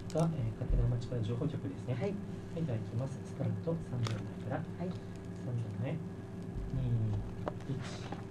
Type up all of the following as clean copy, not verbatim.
が、勝手な町から情報局ですね。 はい。 はい、では行きます。スタート3秒前から。はい。3秒前。2、1。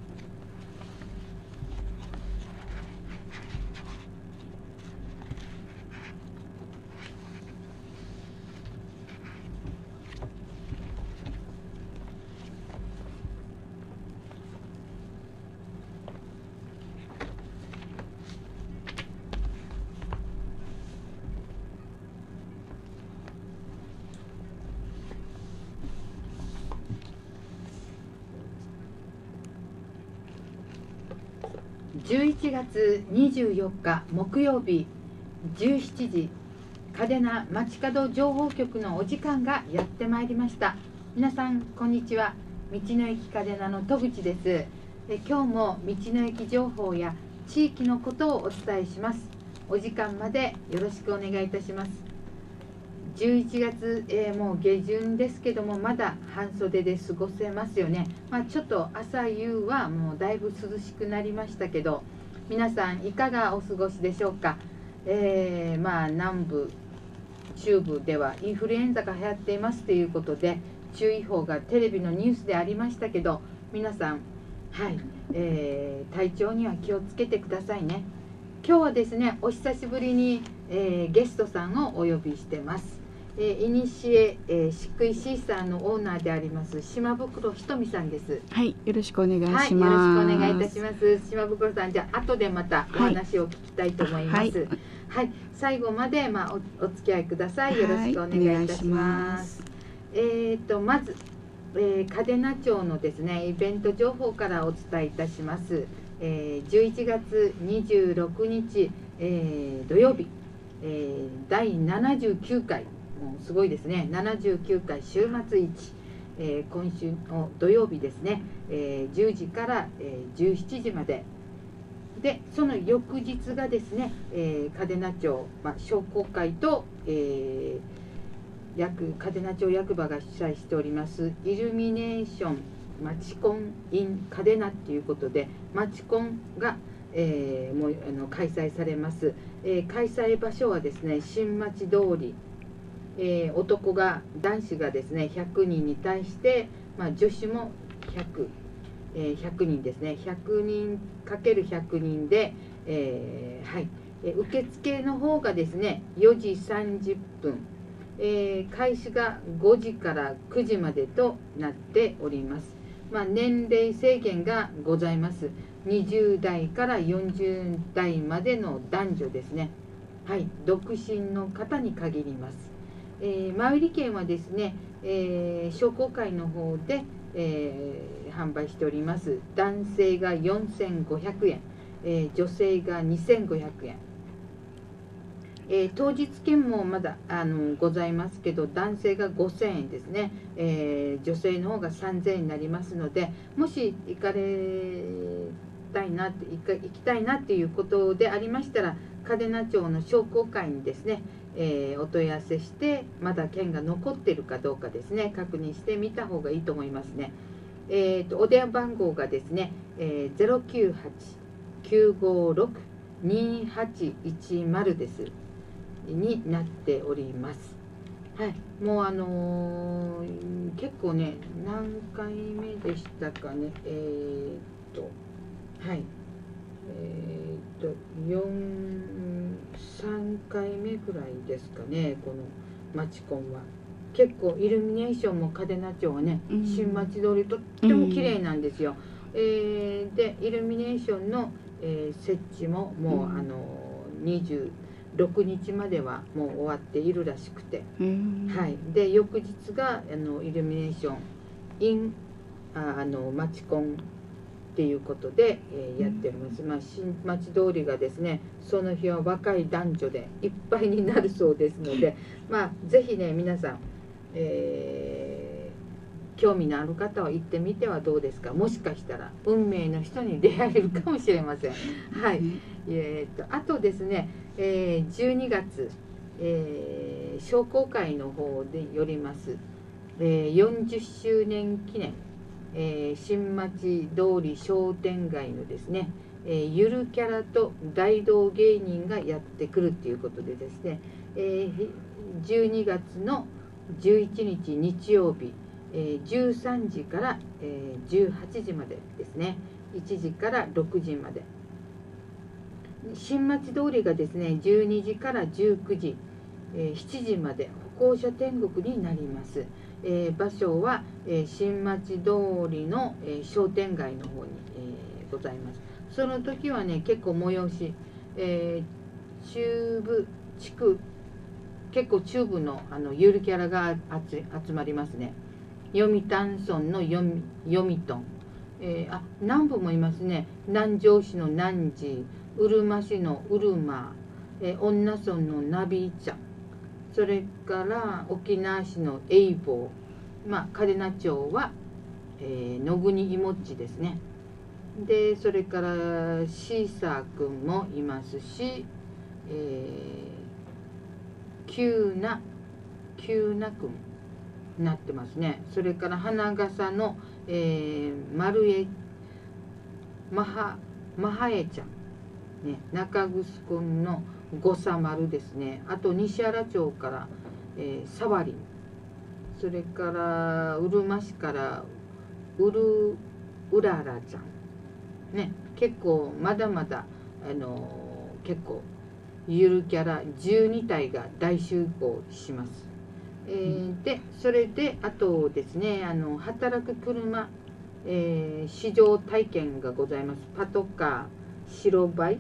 11月24日木曜日17時、嘉手納街角情報局のお時間がやってまいりました。皆さんこんにちは。道の駅嘉手納の戸口です。今日も道の駅情報や地域のことをお伝えします。お時間までよろしくお願いいたします。11月、もう下旬ですけども、まだ半袖で過ごせますよね。ちょっと朝夕はもうだいぶ涼しくなりましたけど、皆さんいかがお過ごしでしょうか。南部中部ではインフルエンザが流行っていますということで、注意報がテレビのニュースでありましたけど、皆さん、体調には気をつけてくださいね。今日はですね、お久しぶりに、ゲストさんをお呼びしてます。いにしえ漆喰シーサーのオーナーであります島袋ひとみさんです。 はい、よろしくお願いします。 はい、よろしくお願いいたします。島袋さん、じゃあ後でまたお話を聞きたいと思います。はい、最後までお付き合いください。よろしくお願いいたします。まず、嘉手納町のですねイベント情報からお伝えいたします。11月26日、土曜日、第79回、もうすごいですね、79回週末市、今週の土曜日ですね、10時から、17時までで、その翌日がですね、嘉手納町、商工会と、嘉手納町役場が主催しておりますイルミネーションまちコン in 嘉手納ということで、まちコンが、開催されます。開催場所はですね、新町通り、男子がですね100人に対して、女子も100人ですね、100人 ×100 人で、受付の方がですね4時30分、開始が5時から9時までとなっております。年齢制限がございます。20代から40代までの男女ですね。はい、独身の方に限ります。前売り券はですね、商工会の方で、販売しております。男性が4500円、女性が2500円。当日券もまだございますけど、男性が5000円ですね、女性の方が3000円になりますので、もし行きたいなっていうことでありましたら、嘉手納町の商工会にですね、お問い合わせして、まだ券が残っているかどうかですね、確認してみた方がいいと思いますね。お電話番号がですね、098-956-2810です。になっております。はい、もう結構ね、何回目でしたかね、3回目ぐらいですかね、このマチコンは。結構イルミネーションも嘉手納町はね、新町通りとっても綺麗なんですよ。でイルミネーションの、設置ももう26日まではもう終わっているらしくて、で翌日がイルミネーション in マチコンっていうことで、やっております。新町通りがですね、その日は若い男女でいっぱいになるそうですので、ぜひね皆さん、興味のある方は行ってみてはどうですか。もしかしたら運命の人に出会えるかもしれません。はい、あとですね、12月、商工会の方でよります、40周年記念、新町通り商店街のですね、 ゆるキャラと大道芸人がやってくるっていうことでですね、12月の11日日曜日、13時から、18時までですね、1時から6時まで。新町通りがですね、12時から19時、7時まで歩行者天国になります。場所は、新町通りの、商店街の方に、ございます。その時はね、結構催し、中部地区、結構中部のゆるキャラが集まりますね。読谷村の読谷、南部もいますね。南城市の南寺、うるま市のうるま、恩納村のなびちゃん、それから沖縄市の永坊、嘉手納町は、野国いもっちですね。でそれからシーサーくんもいますし、キューナくんになってますね。それから花笠の、丸江マハエちゃん、ね、中城くんの五さ丸ですね。あと西原町から、サワリン、それからうるま市からうららちゃんね、結構まだまだ結構ゆるキャラ12体が大集合します。でそれであとですね、働く車、試乗体験がございます。パトカー、白バイ、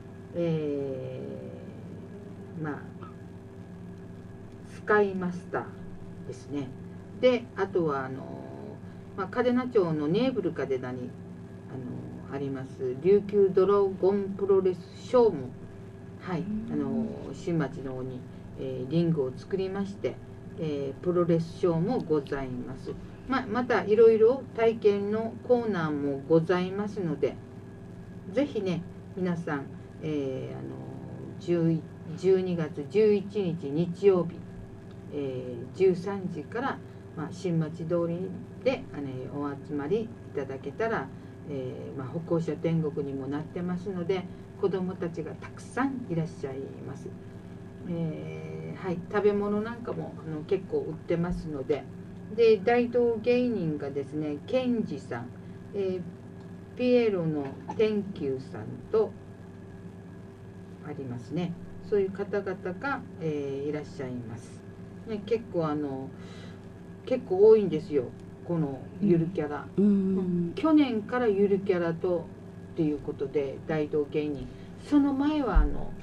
スカイマスターですね。であとは嘉手納町のネーブル嘉手納にあります琉球ドラゴンプロレスショーも、はい、新町の方に、リングを作りまして、プロレスショーもございます。またいろいろ体験のコーナーもございますので、ぜひね皆さん、12月11日日曜日、13時から、新町通りで、お集まりいただけたら、歩行者天国にもなってますので、子どもたちがたくさんいらっしゃいます。はい、食べ物なんかも結構売ってますので、大道芸人がですね、ケンジさん、ピエロの天球さんとありますね。そういう方々が、いらっしゃいます。ね、結構多いんですよ、このゆるキャラ。去年からゆるキャラとっていうことで大道芸人、その前は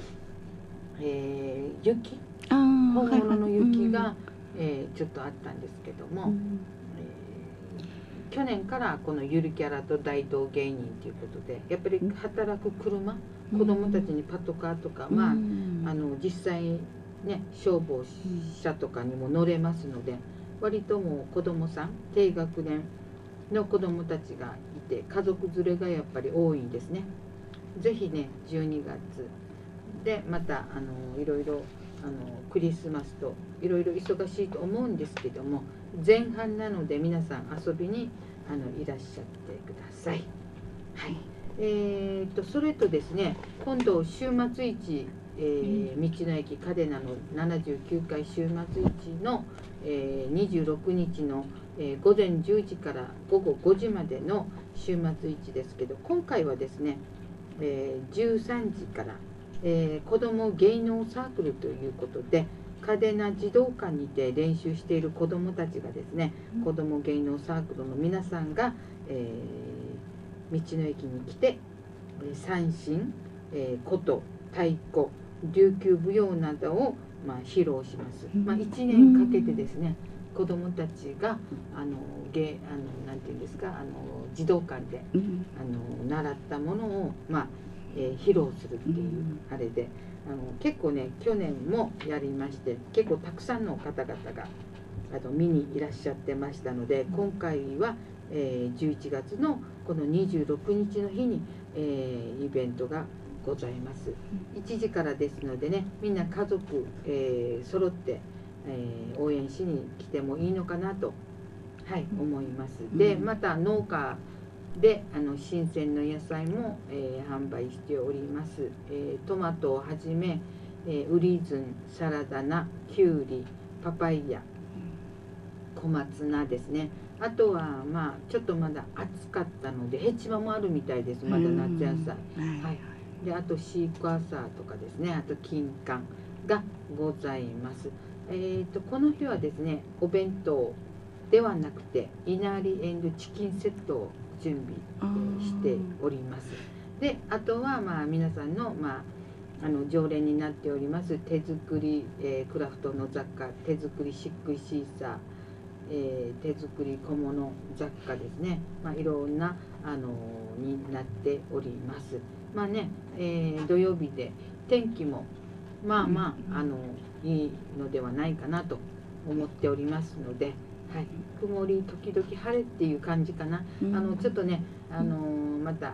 雪、本物の雪が、ちょっとあったんですけども、去年からこのゆるキャラと大道芸人ということで、やっぱり働く車、子どもたちにパトカーとか、実際ね消防車とかにも乗れますので、割ともう子どもさん、低学年の子どもたちがいて、家族連れがやっぱり多いんですね。ぜひね12月でまたいろいろクリスマスといろいろ忙しいと思うんですけども、前半なので皆さん遊びにいらっしゃってください。はい。それとですね、今度週末市、道の駅嘉手納の79回週末市の、26日の、午前10時から午後5時までの週末市ですけど、今回はですね、13時から、子ども芸能サークルということで、嘉手納児童館にて練習している子どもたちがですね、子ども芸能サークルの皆さんが、道の駅に来て三線、琴、太鼓、琉球舞踊などを、披露します。1年かけてですね、子どもたちがなんていうんですか、児童館で習ったものを、披露するっていうあれで、結構ね去年もやりまして、結構たくさんの方々が見にいらっしゃってましたので、今回は、11月のこの26日の日に、イベントがございます。1時からですのでね、みんな家族、揃って、応援しに来てもいいのかなと、はい、思います。でまた農家で新鮮の野菜も、販売しております。トマトをはじめ、ウリズン、サラダ菜、キュウリ、パパイヤ、小松菜ですね。あとはまあちょっとまだ暑かったのでヘチマもあるみたいです。まだ夏野菜、はい、であとシークワーサーとかですね、あと金柑がございます。この日はですね、お弁当ではなくていなりチキンセットを準備しております。であとはまあ皆さんの常連になっております手作り、クラフトの雑貨、手作り漆喰シーサー、手作り小物雑貨ですね、いろんなになっております。まあね、土曜日で天気もいいのではないかなと思っておりますので、はい、曇り時々晴れっていう感じかな。ちょっとね、また、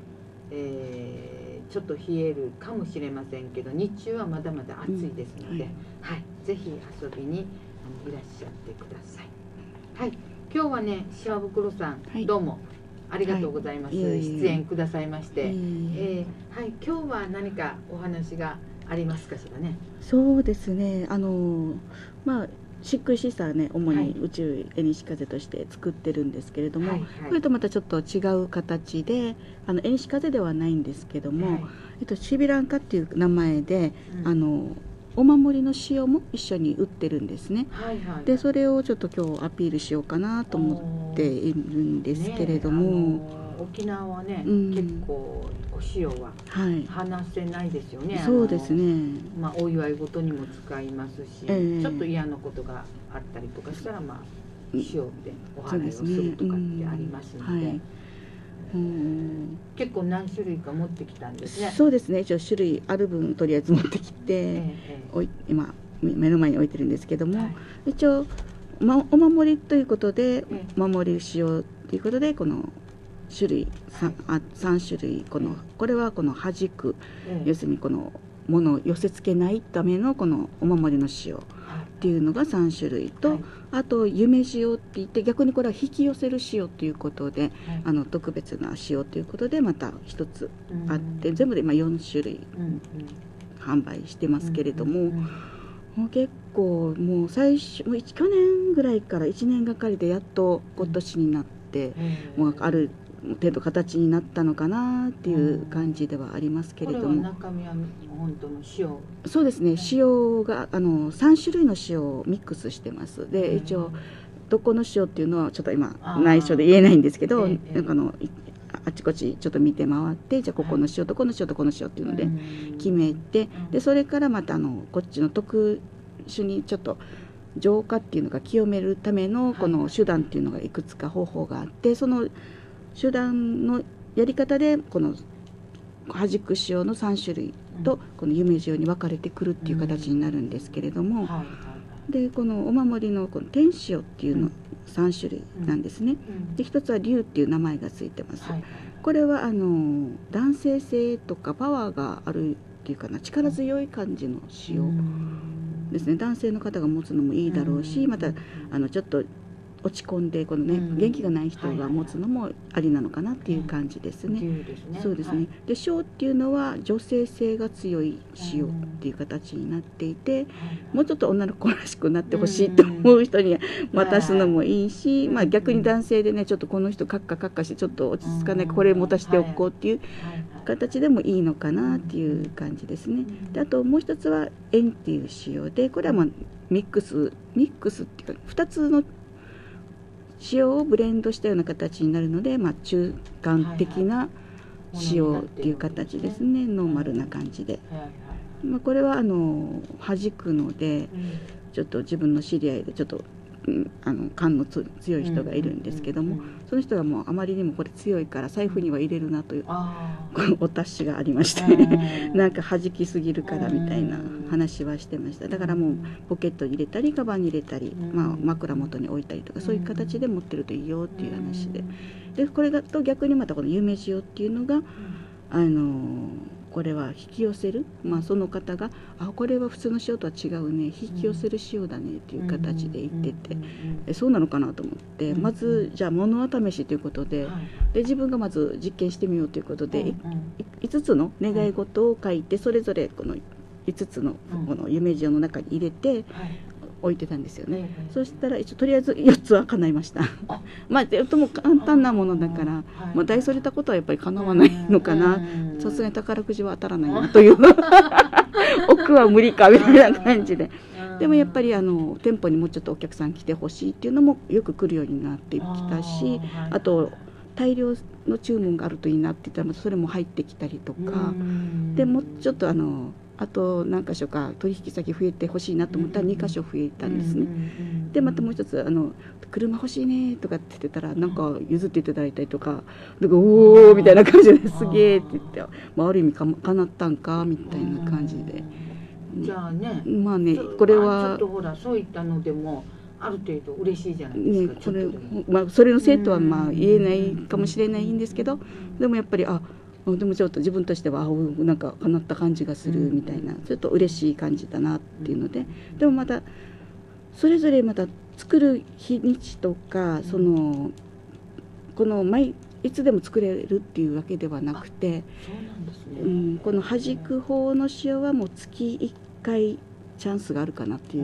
ちょっと冷えるかもしれませんけど、日中はまだまだ暑いですので、はい、ぜひ遊びにいらっしゃってください。はい、今日はね、島袋さん、どうもありがとうございます。出演くださいまして、はい、今日は何かお話がありますかしらね。 そうですね。漆喰シーサーね、主に宇宙絵西風として作ってるんですけれども、これとまたちょっと違う形で、絵西風ではないんですけども、シビランカっていう名前で、お守りの塩も一緒に売ってるんですね。でそれをちょっと今日アピールしようかなと思っているんですけれども、 沖縄はね、結構お塩は話せないですよね。 そうですね。 お祝い事にも使いますし、ちょっと嫌なことがあったりとかしたら塩でお祓いをするとかってありますので、結構何種類か持ってきたんですね。 そうですね。一応種類ある分とりあえず持ってきて、今目の前に置いてるんですけども、一応お守りということで、守り塩ということでこの種類 3種類、これはこの弾く、要するにこのものを寄せ付けないためのこのお守りの塩っていうのが3種類と、あと夢塩って言って逆にこれは引き寄せる塩ということで、特別な塩ということでまた一つあって、全部で4種類販売してますけれども、もう結構もう去年ぐらいから1年がかりでやっと今年になって、もうある程度形になったのかなっていう感じではありますけれども、 中身は本当の塩。 そうですね。塩が3種類の塩をミックスしてます。で一応どこの塩っていうのはちょっと今内緒で言えないんですけど、あちこちちょっと見て回って、じゃあここの塩とこの塩とこの塩っていうので決めて、でそれからまたこっちの特殊にちょっと浄化っていうのが清めるためのこの手段っていうのがいくつか方法があって、その手段のやり方でこの弾く塩の3種類とこの夢塩に分かれてくるっていう形になるんですけれども、でこのお守りのこの天塩っていうの3種類なんですね。で一つは龍っていう名前がついてます。これは男性性とかパワーがあるっていうかな、力強い感じの塩ですね。男性の方が持つのもいいだろうし、またちょっと落ち込んでこのね、元気がない人が持つのもありなのかなっていう感じですね。そうですね。で塩っていうのは女性性が強い塩っていう形になっていて、もうちょっと女の子らしくなってほしいと思う人に渡すのもいいし、逆に男性でね、ちょっとこの人カッカしてちょっと落ち着かない、これ持たせておこうっていう形でもいいのかなっていう感じですね。であともう一つは塩っていう塩で、これはミックスっていうか2つの塩をブレンドしたような形になるので、中間的な塩っていう形ですね。ノーマルな感じで、これは弾くので、ちょっと自分の知り合いでちょっと感の強い人がいるんですけども、その人がもうあまりにもこれ強いから財布には入れるなというお達しがありましてなんか弾きすぎるからみたいな話はしてました。だからもうポケットに入れたりカバンに入れたり、枕元に置いたりとか、そういう形で持ってるといいよっていう話で、これだと逆にまたこの夢塩っていうのがこれは引き寄せる、その方がこれは普通の塩とは違うね、引き寄せる塩だねっていう形で言ってて、そうなのかなと思って、まずじゃあ物は試しということで、 で自分がまず実験してみようということで、5つの願い事を書いて、それぞれこの5つのこの夢塩の中に入れて置いてたんですよね。そしたら一応とりあえず4つは叶いました。まあとも簡単なものだから、まあ、大それたことはやっぱり叶わないのかな。さすがに宝くじは当たらないなという奥は無理かみたいな感じで。でもやっぱり店舗にもうちょっとお客さん来てほしいっていうのもよく来るようになってきたし、あと大量の注文があるといいなって言ったらそれも入ってきたりとかで、もうちょっとあと何箇所か取引先増えてほしいなと思ったら2箇所増えたんですね。でまたもう一つ車欲しいねとかって言ってたらなんか譲っていただいたりとか、おおみたいな感じですげえって言って、まあ、ある意味かなったんかみたいな感じで。 じゃあね、 まあね、これはちょっとほらそういったのでもある程度嬉しいじゃないですか。 ね、これまあそれのせいとはまあ言えないかもしれないんですけど、でもやっぱりでもちょっと自分としてはなんか叶った感じがするみたいな、ちょっと嬉しい感じだなっていうので、でもまたそれぞれまた作る日にちとかこのいつでも作れるっていうわけではなくて、この弾く方の塩はもう月1回チャンスがあるかなっていう、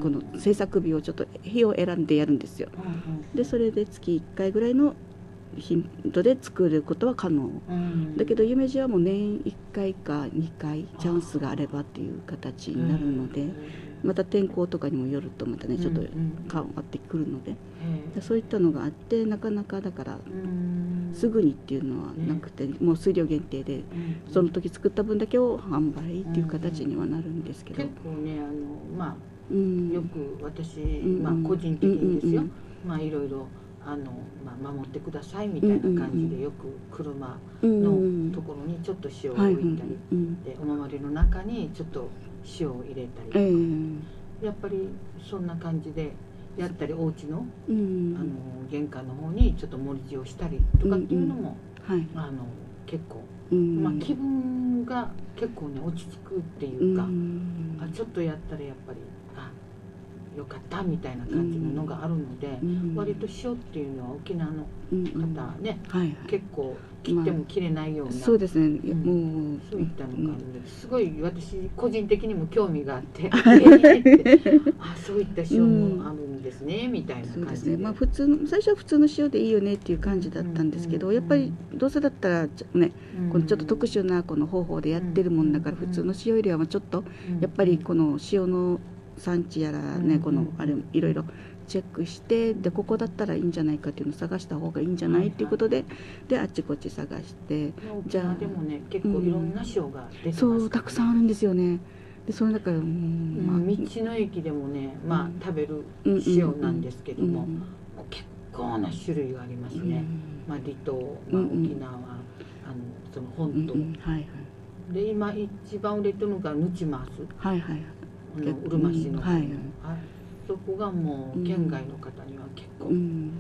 この制作日をちょっと日を選んでやるんですよ。でそれで月1回ぐらいの頻度で作ることは可能、だけど夢二はもう年1回か2回チャンスがあればっていう形になるので、また天候とかにもよるとまたねちょっと変わってくるので、そういったのがあってなかなかだからすぐにっていうのはなくて、もう数量限定でその時作った分だけを販売っていう形にはなるんですけど、 結構ねまあよく私まあ個人的にですよ、まあいろいろまあ、守ってくださいみたいな感じでよく車のところにちょっと塩を置いたりで、お守りの中にちょっと塩を入れたりとか、やっぱりそんな感じでやったり、お家の玄関の方にちょっと盛り塩したりとかっていうのも結構まあ気分が結構ね落ち着くっていうか、ちょっとやったらやっぱりよかったみたいな感じののがあるので、割と塩っていうのは沖縄の方ね、結構切っても切れないような、 そうですね、 もうそういったのがあるので、すごい私個人的にも興味があってそういった塩もあるんですねみたいな感じで、 まあ普通の最初は普通の塩でいいよねっていう感じだったんですけど、やっぱりどうせだったらね、このちょっと特殊なこの方法でやってるもんだから、普通の塩よりはちょっとやっぱりこの塩の産地やらね、このあれいろいろチェックして、でここだったらいいんじゃないかっていうのを探した方がいいんじゃないっていうことで、あっちこっち探して、 じゃあでもね結構いろんな塩が出てますからね。 そうたくさんあるんですよね。でそれだから道の駅でもね、まあ食べる塩なんですけども、結構な種類がありますね。まあ離島、まあ沖縄、その本島で今一番売れてるのがヌチマース。うるま市の、そこがもう県外の方には結構、みん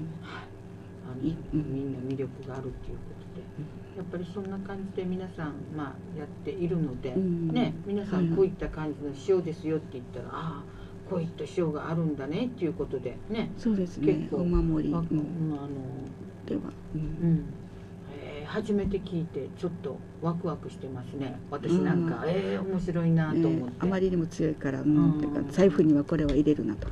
な魅力があるっていうことで、やっぱりそんな感じで皆さん、まあ、やっているので、ね、皆さんこういった感じの塩ですよって言ったら、こういった塩があるんだねっていうことでね、 そうですね、結構お守りでは、 初めて聞いてちょっとワクワクしてますね。私なんか面白いなと思って、 あまりにも強いから財布にはこれは入れるなと、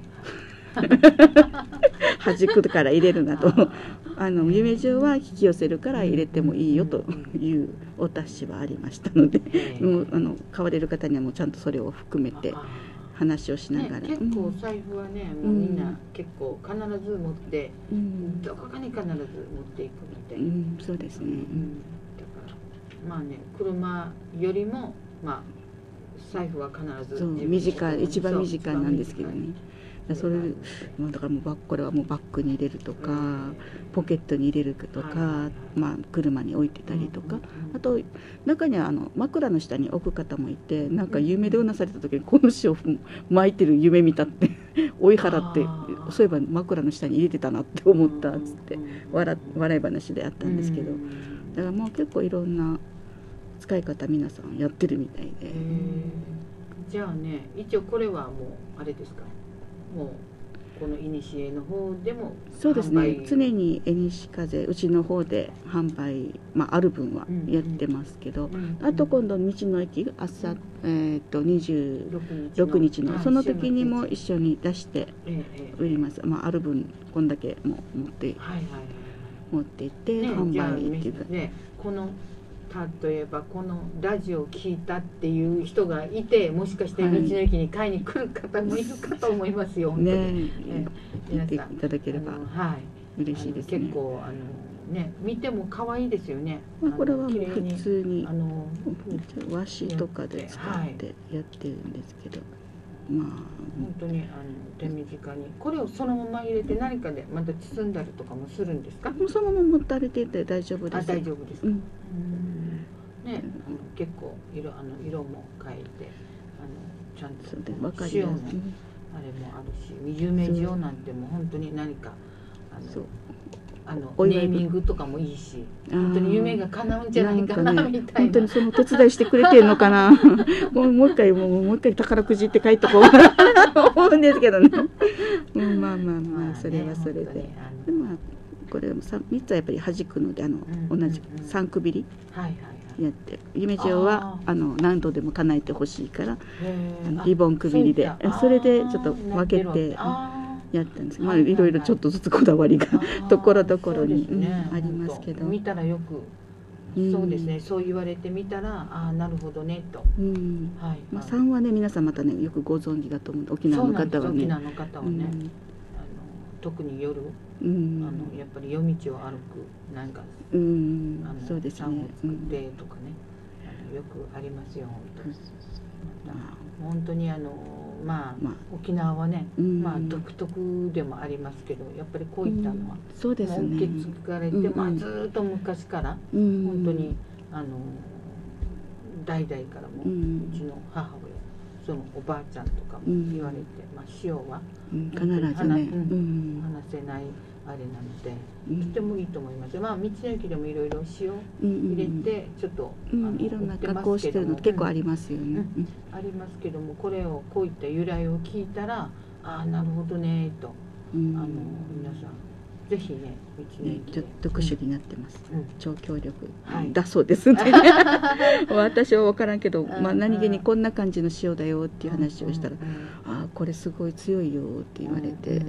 弾くから入れるなと夢上は引き寄せるから入れてもいいよというお達しはありましたので、買われる方にはもうちゃんとそれを含めて話をしながら、 結構財布はね、もうみんな結構必ず持って、どこかに必ず持っていくので、 そうですね、 だからまあね、車よりもまあ財布は必ず一番身近なんですけどね。それだからもうこれはもうバッグに入れるとか、ポケットに入れるとか、まあ車に置いてたりとか、あと中には枕の下に置く方もいて、なんか夢でうなされた時にこの塩を巻いてる夢見たって追い払って、そういえば枕の下に入れてたなって思ったっつって笑い話であったんですけど、だからもう結構いろんな使い方皆さんやってるみたいで。 じゃあね、一応これはもうあれですか、もうこのいにしえの方でもそうですね、 販売常にえにし風うちの方で販売、ある分はやってますけど、あと今度道の駅朝、26日のその時にも一緒に出して売ります。ある分こんだけも持って行って販売っていうか、 この例えばこのラジオを聞いたっていう人がいて、もしかして道の駅に買いに来る方もいるかと思いますよ。 ね、 皆さん見ていただければ嬉しいですね。 結構見ても可愛いですよね。 これはもう普通に和紙とかで使ってやってるんですけど、 本当に手短にこれをそのまま入れて何かでまた包んだりとかもするんですか？ もうそのまま持って歩いてて大丈夫です。 大丈夫ですか？ね、結構色も変えてちゃんと塩のあれもあるし、有名塩なんてもう本当に何かネーミングとかもいいし、本当に夢が叶うんじゃないかなみたいな。 本当にその手伝いしてくれてるのかな。もう一回宝くじって書いとこう思うんですけどね。まあそれはそれで。これ3つはやっぱり弾くので同じ3区切りやって、夢塩は何度でも叶えてほしいからリボン区切りで、それでちょっと分けてやったんです。いろいろちょっとずつこだわりがところどころにありますけど、 見たらよくそうですね、そう言われてみたらなるほどねと。 3はね皆さんまたねよくご存知だと思う。沖縄の方はね、 沖縄の方はね、特に夜やっぱり夜道を歩くなんかそうですね、 作ってとかねよくありますよ。本当に沖縄はね独特でもありますけど、やっぱりこういったのはそうですね、 受け継がれてずっと昔から本当に代々からもうちの母親、そのおばあちゃんとかも言われて、塩は必ずね話せないあれなのでとてもいいと思います。道の駅でもいろいろ塩入れてちょっといろんな加工してるの結構ありますよね。 ありますけども、これをこういった由来を聞いたらなるほどねと皆さんぜひね道の駅で特殊になってます。超強力だそうですね。私は分からんけど、何気にこんな感じの塩だよっていう話をしたら、これすごい強いよって言われて、で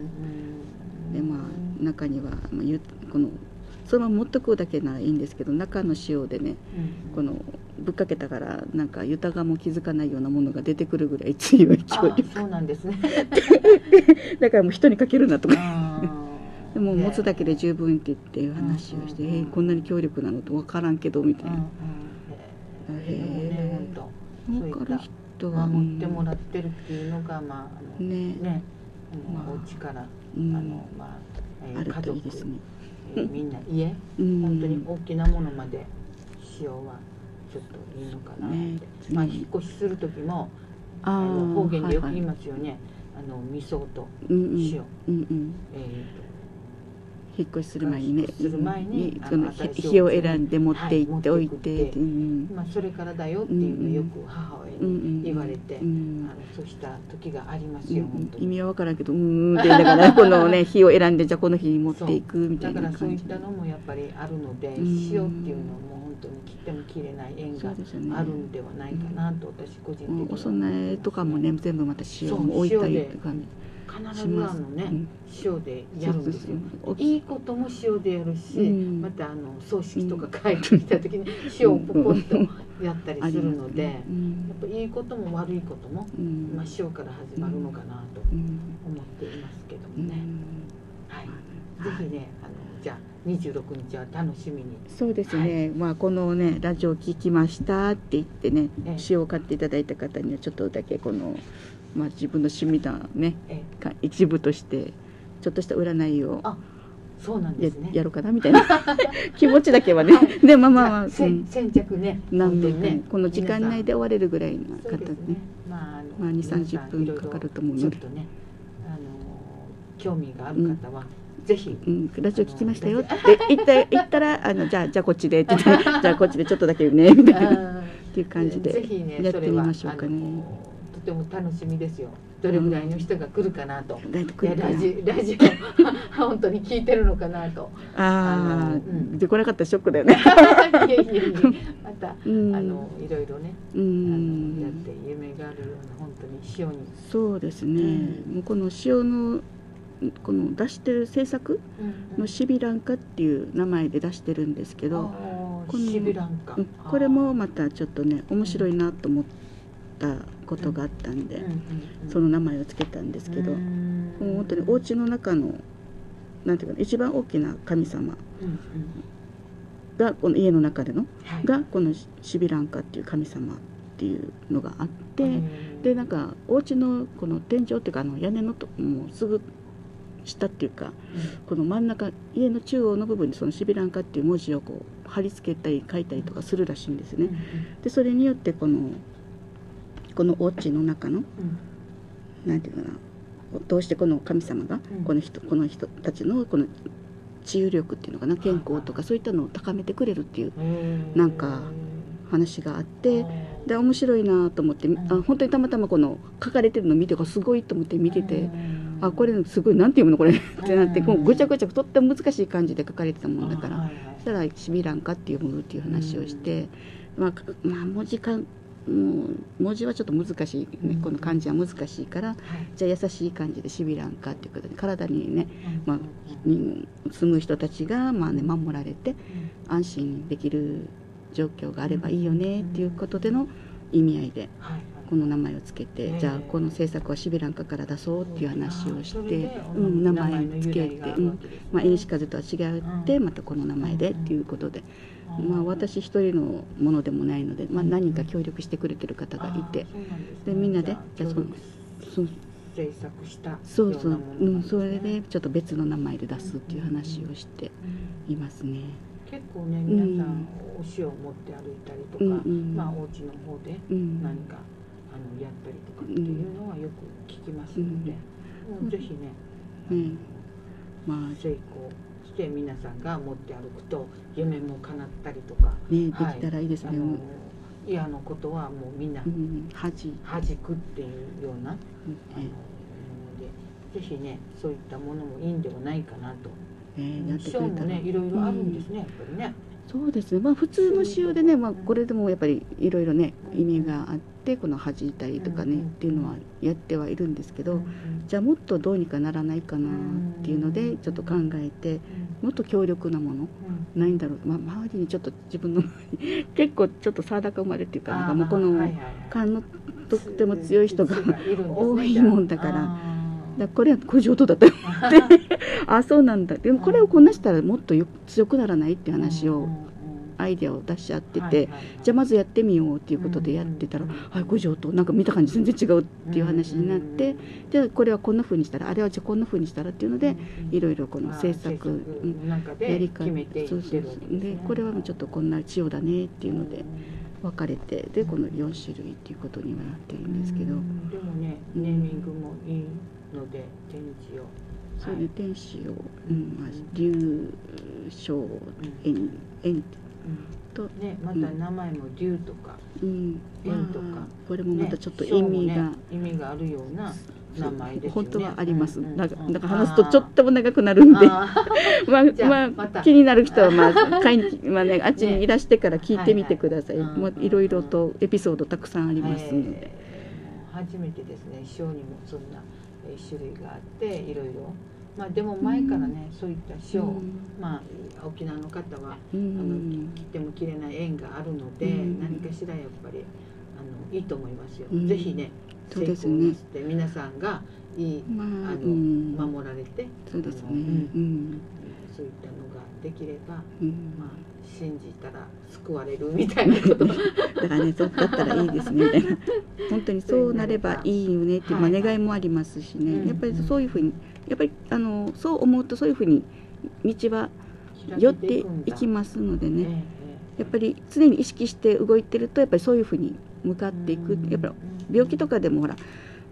中にはこのそのまま持っとくだけならいいんですけど、中の塩でねこのぶっかけたからなんかユタガも気づかないようなものが出てくるぐらい強い強力。 そうなんですね。 だからもう人にかけるなとか。でも持つだけで十分って言っていう話をして、こんなに強力なのと分からんけどみたいな。分かる人は持ってもらってるっていうのがお家からあるといいですね。 みんな家本当に大きなものまで塩はちょっといいのかなって。引っ越しする時も方言でよく言いますよね。味噌と塩。 引っ越しする前に火を選んで持って行っておいて、 それからだよっていうのをよく母親に言われて、そうした時がありますよ。 意味は分からんけどって言いながらこのね火を選んでじゃあこの日に持っていくみたいな感じ。 だからそういったのもやっぱりあるので、塩っていうのも本当に切っても切れない縁があるんではないかなと私個人的に。 お供えとかもね全部また塩も置いたりとかね。 必ず塩でやるんですよ。いいことも塩でやるし、また葬式とか帰ってきた時に塩をポコッとやったりするので、やっぱいいことも悪いことも塩から始まるのかなと思っていますけどもね。ぜひねじゃあ26日は楽しみに。 そうですね。このねラジオ聞きましたって言ってね塩を買っていただいた方にはちょっとだけこの自分の趣味だね一部としてちょっとした占いをやろうかなみたいな気持ちだけはね。で先着ね何名かこの時間内で終われるぐらいの方ね。2、30分かかると思うので、 興味がある方はぜひラジオ聞きましたよって言ったらじゃあこっちでって言ってじゃあこっちでちょっとだけねみたいなっていう感じでやってみましょうかね。 とてっても楽しみですよ。どれぐらいの人が来るかなと。 だいぶ来るかな。 ラジオ本当に聞いてるのかなと。 ああ、で来なかったらショックだよいね。 えいえいえ、またいろいろね、やって夢があるような本当に塩に。 そうですね。もうこの塩のこの出してる制作のシビランカっていう名前で出してるんですけど、 シビランカ。 これもまたちょっとね面白いなと思ったことがあったんで、その名前をつけたんですけど、もう本当にお家の中のなんていうかな、一番大きな神様がこの家の中でのがこのシビランカっていう神様っていうのがあって、でなんかお家のこの天井っていうか屋根のともうすぐ下っていうか、この真ん中家の中央の部分にそのシビランカっていう文字をこう貼り付けたり書いたりとかするらしいんですね。でそれによってこのお家の中の、なんていうかな、どうしてこの神様がこの人たちのこの治癒力っていうのかな、健康とかそういったのを高めてくれるっていうなんか話があって、で面白いなと思って、本当にたまたまこの書かれてるのを見てすごいと思って見てて、これすごいなんて読むのこれってなって、ぐちゃぐちゃとっても難しい感じで書かれてたもんだから、そしたらシビランカっていうものっていう話をして、文字はちょっと難しい、ね、この漢字は難しいから、じゃあ優しい感じでシビランカっていうことで、体にね、に住む人たちが守られて安心できる状況があればいいよねっていうことでの意味合いでこの名前をつけて、じゃあこの制作はシビランカから出そうっていう話をして、名前をつけて、縁風とは違ってまたこの名前でっていうことで。私一人のものでもないので、何人か協力してくれてる方がいて、でみんなでじゃあ制作したそうそう、それでちょっと別の名前で出すっていう話をしていますね。 結構ね、皆さんお塩を持って歩いたりとか、お家の方で何かやったりとかっていうのはよく聞きますので、ぜひね、成功して皆さんが持って歩くと夢も叶ったりとかできたらいいですね。 嫌なことはもうみんな弾くっていうようなもので、ぜひねそういったものもいいんではないかなと。塩もねいろいろあるんですね、やっぱりね。 そうですね。普通の塩でね、これでもやっぱりいろいろね意味があって、この弾いたりとかねっていうのはやってはいるんですけど、じゃあもっとどうにかならないかなっていうのでちょっと考えて、もっと強力なものないんだろう。周りにちょっと自分の結構ちょっと沢高生まれっていうか、もうこの勘のとっても強い人が多いもんだから。これはこういう状態だったよってそうなんだ。でもこれをこなしたらもっと強くならないっていう話をアイデアを出し合ってて、じゃあまずやってみようっていうことでやってたら、これ上等、なんか見た感じ全然違うっていう話になって、じゃあこれはこんな風にしたら、あれはじゃあこんな風にしたらっていうので、いろいろこの制作やり方、でこれはちょっとこんな塩だねっていうので分かれて、でこの4種類っていうことにはなってるんですけど、でもねネーミングもいいので天使を、 そうね、天使を、竜翔縁とね、また名前も竜とか縁とか、 これもまたちょっと意味があるような名前ですよね。 本当はあります。だから話すとちょっとも長くなるんで、気になる人はあっちにいらしてから聞いてみてください。いろいろとエピソードたくさんありますので。 初めてですね、塩にもそんな種類があっていろいろ。でも前からね、そういった塩、沖縄の方は切っても切れない縁があるので、何かしらやっぱりいいと思いますよ。ぜひね、成功して皆さんが守られて、そういったのができれば、信じたら救われるみたいなことだからね、そうだったらいいですねみたいな、本当にそうなればいいよねっていう願いもありますしね、やっぱりそういうふうにやっぱりそう思うとそういうふうに道は寄っていきますのでね、やっぱり常に意識して動いてるとやっぱりそういうふうに向かっていく。やっぱり病気とかでもほら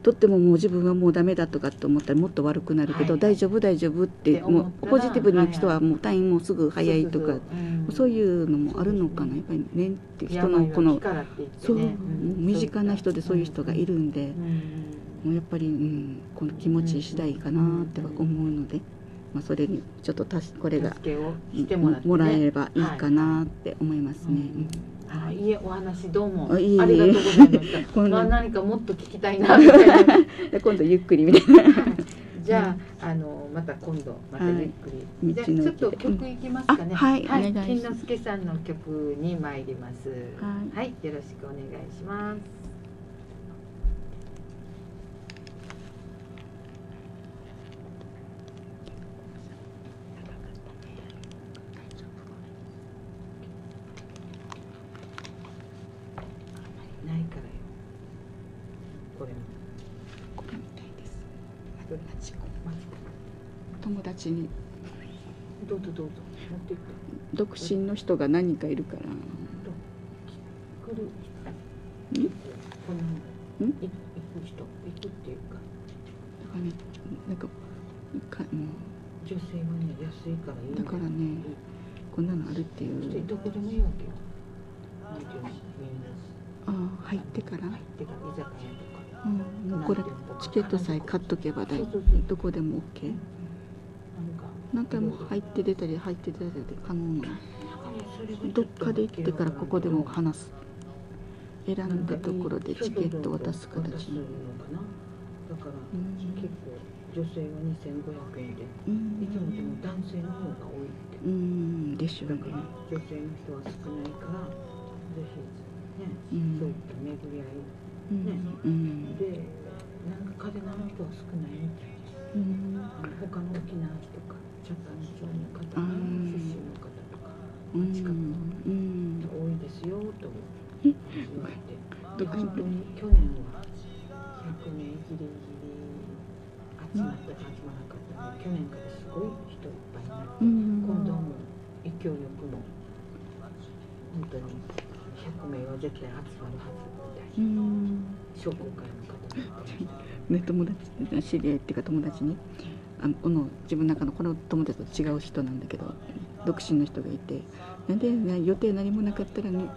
とってももう自分はもうダメだとかって思ったらもっと悪くなるけど、 はい大丈夫大丈夫ってもうポジティブに行く人はもう退院もすぐ早いとか、そういうのもあるのかな、やっぱりねっていう人のこのそう、身近な人でそういう人がいるんで、もうやっぱり、この気持ち次第かなっては思うので、それにちょっとこれがもらえればいいかなって思いますね。 いえ、お話どうもありがとうございました。何かもっと聞きたいなみたいな。 今度ゆっくりみたいな。 じゃあまた今度またゆっくり。じゃあちょっと曲いきますかね。 はい、 金之助さんの曲に参ります。はい、よろしくお願いします。ないからよ。これも。 これみたいです。友達に。 どうぞどうぞ。持ってって。 独身の人が何人かいるから。 来る。こんなの。行く人。行くっていうか。 だからね、なんかもう。 女性はね、安いからいい。 だからね、こんなのあるっていう。 どこでもいいわけよ。なんていうの、みんな。 入ってから居酒屋とか、 これチケットさえ買っとけばどこでも OK。何回も入って出たり入って出たりで可能なの。どっかで行ってからここでも話す。選んだところでチケットを渡す形に。 だから結構女性は2500円で、いつもでも男性の方が多いって。 でしょうね。 女性の人は少ないからぜひ。そういった巡り合い、で、なんか風邪の人は少ないみたいです。他の沖縄とか、北谷町の方、出身の方とか、近くの多いですよと言われて、本当に去年は100名ギリギリ集まったか集まらなかったので、去年からすごい人いっぱいになって、今度はもう勢いよくも本当に。100名は絶対集まるはずみたいな商工会の方友達知り合いっていうか友達に自分の中のこの友達と違う人なんだけど独身の人がいて、なんで、予定何もなかったらね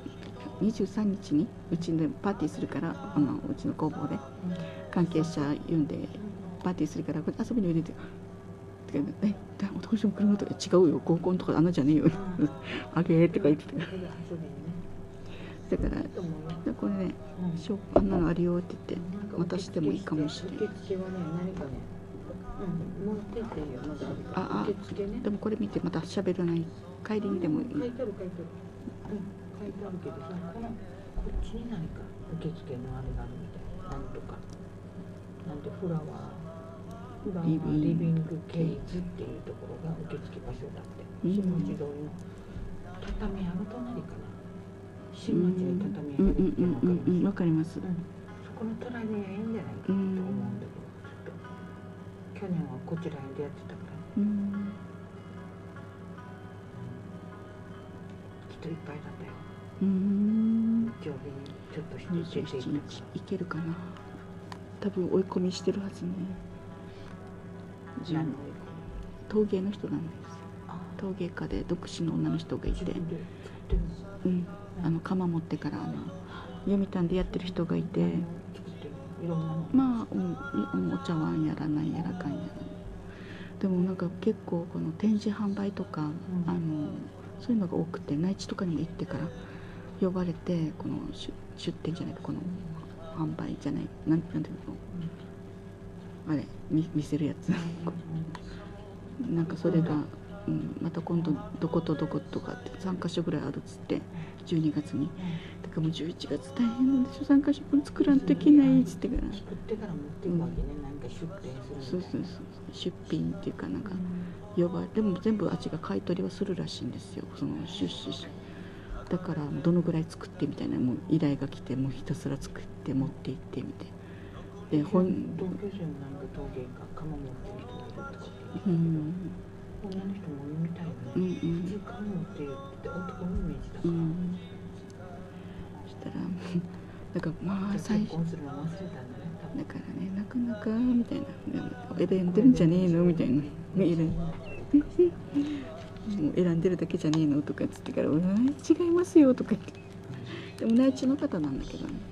23日にうちでパーティーするからうちの工房で関係者呼んでパーティーするから遊びにおいでて。男の人も来るのとか違うよ合コンとかあんなじゃねえよあげーとか言ってた。だからこれね、あんなのあるよって言って渡してもいいかもしれない。 受付はね、何かね、持ってっていいよ、まだ受付ね。 でもこれ見てまた喋らない帰りにでもいい。 書いてある。書いてあるけどさ、こっちに何か受付のあれがあるみたいな、なんとか。なんでフラワーリビングケイズっていうところが受付場所だって。下地通りの畳屋の隣かな。新町に畳屋ができてわかります。 そこの隣にはいいんじゃないかと思うんだけど、去年はこちらに出会ってたから、人いっぱいだったよ。日曜日にちょっとして出ていった。 行けるかな。多分追い込みしてるはずね。陶芸の人なんですよ。陶芸家で独身の女の人がいて、窯持ってから読谷でやってる人がいて、まあ、お茶碗やらなんやらかんやら。でもなんか結構この展示販売とか、そういうのが多くて内地とかにも行ってから呼ばれて、この出店じゃないか、この販売じゃない、なんていうの、あれ見せるやつなんかそれが、また今度どことどことかって3カ所ぐらいあるっつって12月に。だからもう11月大変なんでしょ、3カ所分作らんといけないっつってから。 作ってから持っていくわけね、なんか出店する。 そう出品っていうかなんかでも全部あっちが買い取りはするらしいんですよ、その出資者。だからどのぐらい作ってみたいな、もう依頼が来てもうひたすら作って持って行ってみたいな。で同居生もなんか陶芸家窯持ってる人がいるとかって女の人もみたいなね、普通窯持ってるって男のイメージだから、 そしたらだからまあ結婚するの忘れたんだね、多だからね、なかなかみたいな、選んでるんじゃねえのみたいな、もう選んでるだけじゃねえのとかっつってから「違いますよ」とか言って、でも内地の方なんだけどね、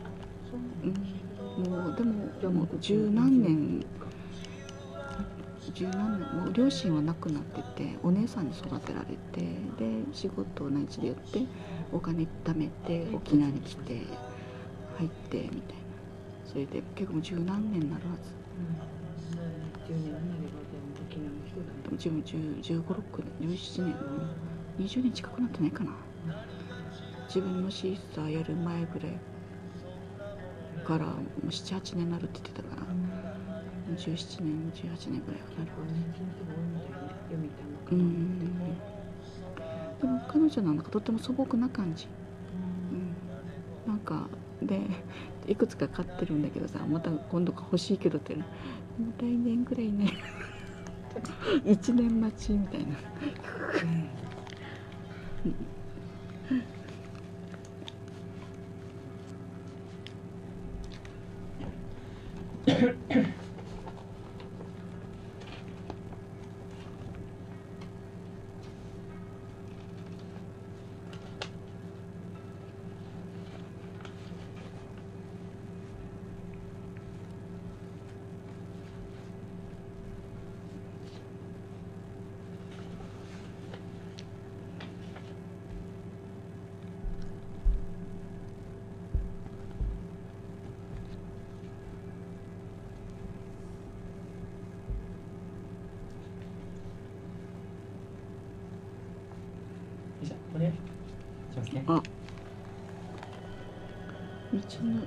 もうでも十何年もう両親は亡くなってて、お姉さんに育てられて、で仕事を内地でやってお金貯めて沖縄に来て入ってみたいな、それで結構もう十何年になるはず。 10年になれば沖縄の人だね。 15、16年、17年、20年近くなってないかな。自分のシーサーやる前ぐらいからもう7、8年になるって言ってたから、17年、18年ぐらいはなるはず。でも彼女なんかとっても素朴な感じ、なんかでいくつか買ってるんだけどさ、また今度欲しいけどってもう来年ぐらいね1年待ちみたいなこれしますね。 あ、道の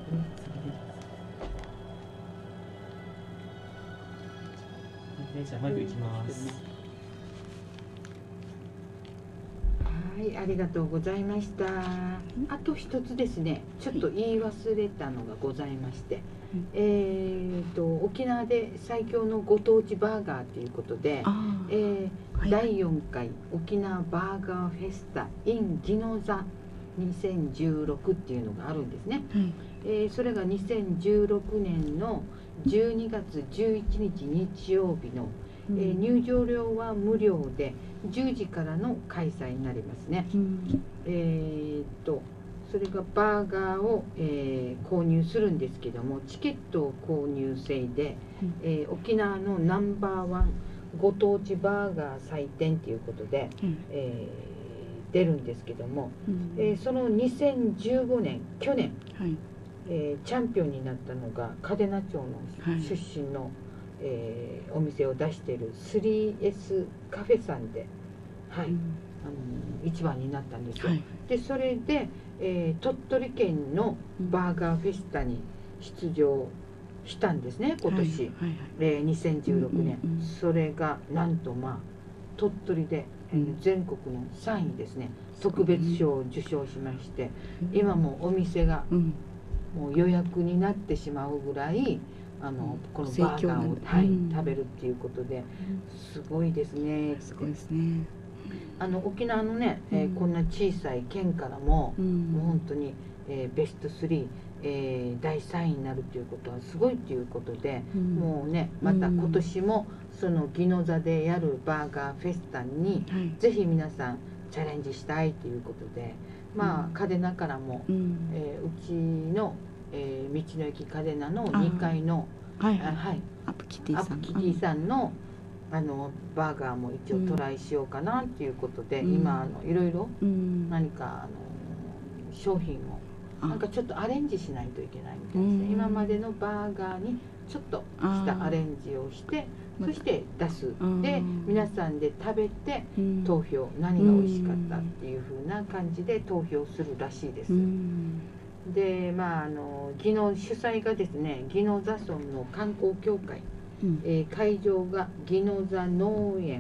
じゃあマイクいきます。 はい、ありがとうございました。あと一つですね、ちょっと言い忘れたのがございまして、沖縄で最強のご当地バーガーということで、第4回沖縄バーガーフェスタ in 宜野座2016っていうのがあるんですね。それが2016年の12月11日日曜日の、入場料は無料で10時からの開催になりますね。それがバーガーを、購入するんですけども、チケットを購入制で、沖縄のナンバーワンご当地バーガー祭典ということで、出るんですけども、その2015年去年、チャンピオンになったのが嘉手納町の出身の、お店を出している 3S カフェさんで、一番になったんですよ。でそれで、鳥取県のバーガーフェスタに出場したんですね、今年、2016年。それがなんと鳥取で、全国の3位ですね、特別賞を受賞しまして、今もお店がもう予約になってしまうぐらいこのバーガーを、食べるっていうことですごいですね。 すごいですね。 沖縄のね、こんな小さい県からも、もう本当に、ベスト3、第3位になるということはすごいということで、もうねまた今年もその宜野座でやるバーガーフェスタに、ぜひ皆さんチャレンジしたいということで、嘉手納からも、うちの、道の駅嘉手納の2階のアップキティさんのバーガーも一応トライしようかなっていうことで、今いろいろ何か商品をなんかちょっとアレンジしないといけないみたいですね。今までのバーガーにちょっとしたアレンジをして、そして出す。で皆さんで食べて投票、何が美味しかったっていう風な感じで投票するらしいです。で宜野主催がですね、宜野座村の観光協会、会場が宜野座農園、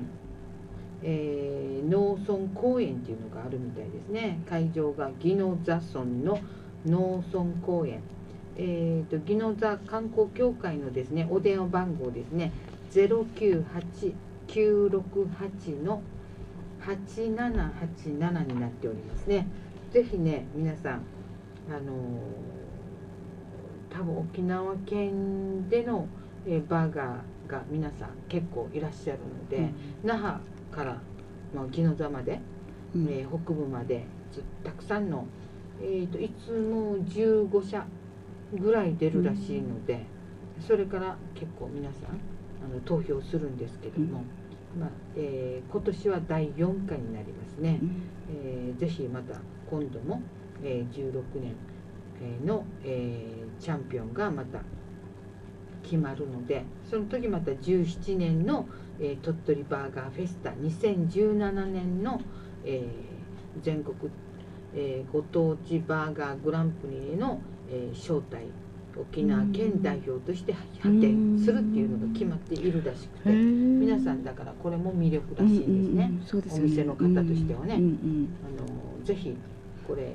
農村公園っていうのがあるみたいですね。会場が宜野座村の農村公園、宜野座観光協会のですねお電話番号ですね、098-968の8787になっておりますね。ぜひね皆さん多分沖縄県での、バーガーが皆さん結構いらっしゃるので、那覇から、宜野座まで、北部までたくさんの、いつも15社ぐらい出るらしいので、それから結構皆さん投票するんですけども、今年は第4回になりますね。ぜひまた今度も、16年の、チャンピオンがまた決まるので、その時また17年の、鳥取バーガーフェスタ2017年の、全国、ご当地バーガーグランプリへの、招待沖縄県代表として派遣するっていうのが決まっているらしくて、皆さんだからこれも魅力らしいんですね、お店の方としてはね。ぜひこれ行って、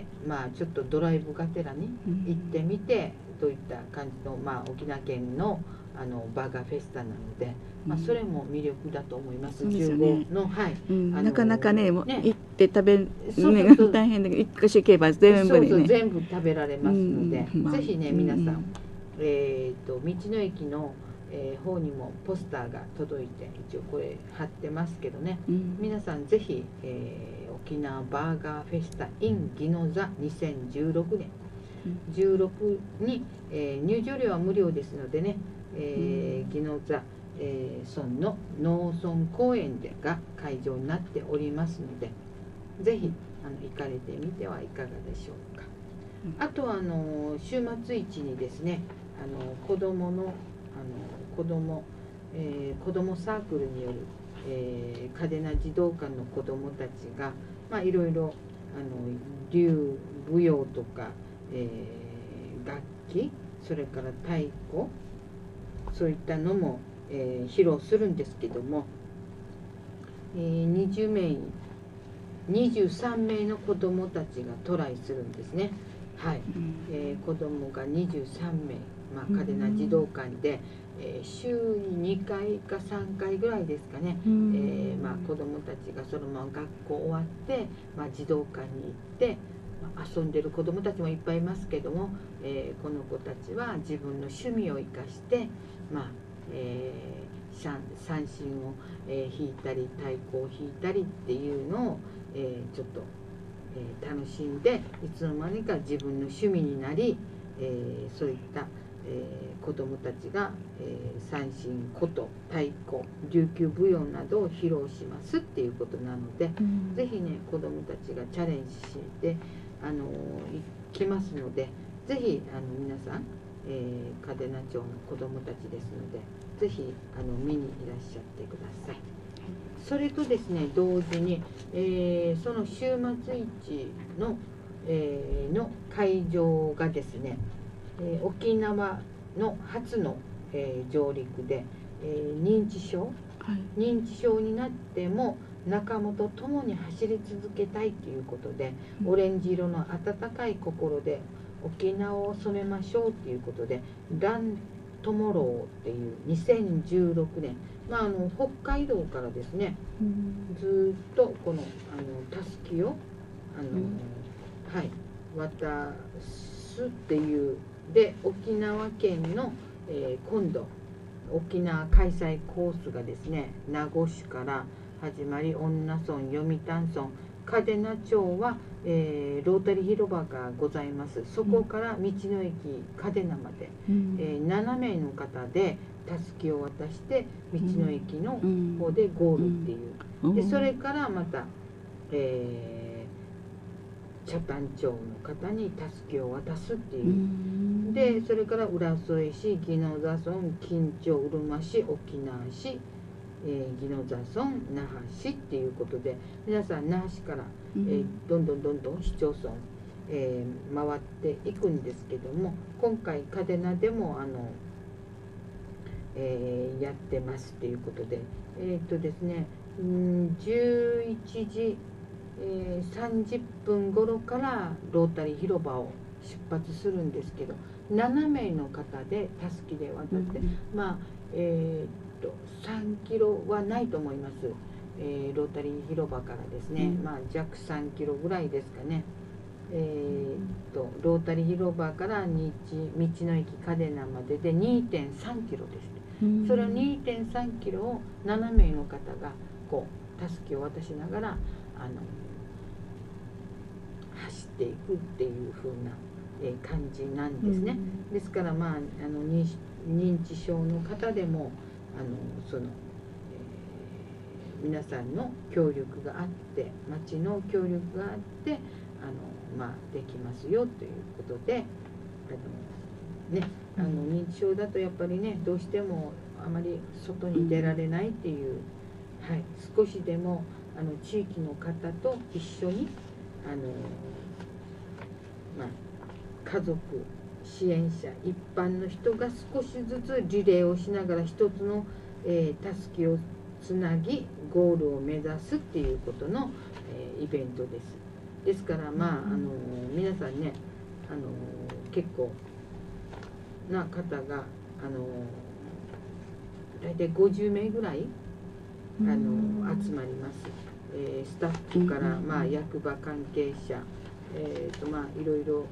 ちょっとドライブがてらに行ってみて、どういった感じの、沖縄県のバーガーフェスタなので、それも魅力だと思います。15の、 なかなかね、行って食べる大変だけど、1か所行けば全部ね、 全部食べられますので、ぜひね皆さん、道の駅の方にもポスターが届いて、一応これ貼ってますけどね、皆さんぜひ、沖縄バーガーフェスタ in 宜野座2016年16に、入場料は無料ですのでね、宜野座、村の農村公園が会場になっておりますので、ぜひ行かれてみてはいかがでしょうか。あとは週末市にですね、子どもサークルによる、嘉手納児童館の子どもたちが、いろいろ竜舞踊とか、楽器、それから太鼓、そういったのも、披露するんですけども、23名の子どもたちがトライするんですね。子どもが23名、嘉手納児童館で、週に2回か3回ぐらいですかね、子どもたちがそのまま学校終わって、児童館に行って遊んでる子どもたちもいっぱいいますけども、この子たちは自分の趣味を生かして、三線を、弾いたり太鼓を弾いたりっていうのを、ちょっと、楽しんで、いつの間にか自分の趣味になり、そういった、子どもたちが、三線、琴、太鼓、琉球舞踊などを披露しますっていうことなので、ぜひね子どもたちがチャレンジして行きますので、ぜひ皆さん、嘉手納町の子どもたちですので、ぜひ見にいらっしゃってください。それとですね、同時に、その週末市の、会場がですね、沖縄の初の、上陸で、認知症になっても仲間と共に走り続けたいということで、オレンジ色の温かい心で沖縄を染めましょうということで、ラントモローっていう2016年、北海道からですね、ずっとこのたすきを渡すっていうで、沖縄県の、今度沖縄開催コースがですね、名護市から始まり、恩納村、読谷村、嘉手納町は、ロータリー広場がございます。そこから道の駅嘉手納まで、7名の方でたすきを渡して道の駅の方でゴールっていう、でそれからまた、北谷町の方にたすきを渡すっていう、でそれから浦添市、宜野座村、金町、うるま市、沖縄市、宜野座村、那覇市っていうことで、皆さん那覇市から、どんどん市町村、回っていくんですけども、今回嘉手納でもやってますっていうことで、ですね、11時、30分頃からロータリー広場を出発するんですけど、7名の方でたすきで渡って、3キロはないと思います、ロータリー広場からですね、約3キロぐらいですかね。 ロータリー広場から道の駅嘉手納までで 2.3 キロです。それを 2.3 キロを7名の方がこうたすきを渡しながら走っていくっていう風な感じなんですね。ですからまあ認知症の方でもその、皆さんの協力があって町の協力があってまあ、できますよということで認知症だとやっぱりねどうしてもあまり外に出られないっていう、はい、少しでも地域の方と一緒にまあ、家族支援者一般の人が少しずつリレーをしながら一つのたすきをつなぎゴールを目指すっていうことのイベントです。ですからまあ皆さんね結構な方が大体50名ぐらい集まります。スタッフからまあ役場関係者まあいろいろ